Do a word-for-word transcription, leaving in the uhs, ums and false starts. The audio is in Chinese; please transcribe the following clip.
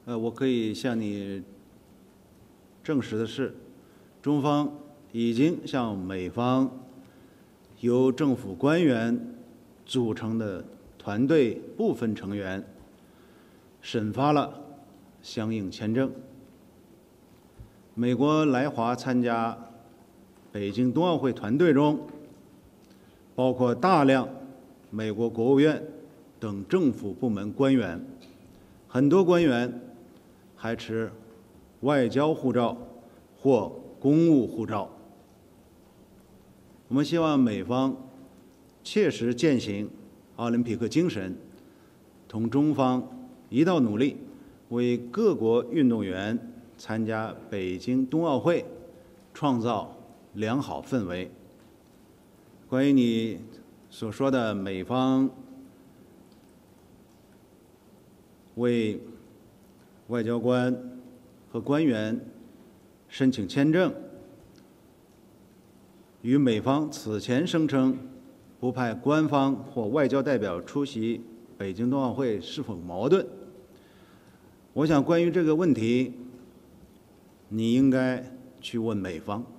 呃，我可以向你证实的是，中方已经向美方由政府官员组成的团队部分成员审发了相应签证。美国来华参加北京冬奥会团队中，包括大量美国国务院等政府部门官员，很多官员还持外交护照或公务护照。我们希望美方切实践行奥林匹克精神，同中方一道努力，为各国运动员参加北京冬奥会创造良好氛围。关于你所说的美方为外交官和官员申请签证，与美方此前声称不派官方或外交代表出席北京冬奥会是否矛盾？我想，关于这个问题，你应该去问美方。